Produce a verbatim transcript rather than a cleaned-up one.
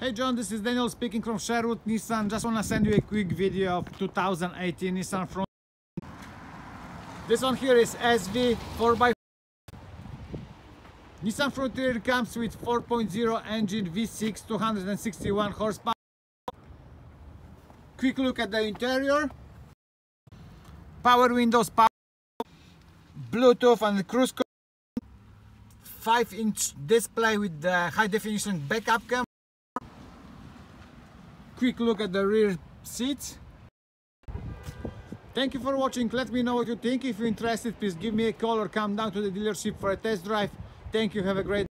Hey John, this is Daniel speaking from Sherwood Nissan. Just want to send you a quick video of two thousand eighteen Nissan Frontier. This one here is S V four by four. Nissan Frontier comes with four point oh engine V six, two hundred sixty-one horsepower. Quick look at the interior. Power windows, power, Bluetooth and cruise control. five inch display with the high definition backup camera. Quick look at the rear seats. Thank you for watching. Let me know what you think. If you're interested, please give me a call or come down to the dealership for a test drive. Thank you. Have a great day.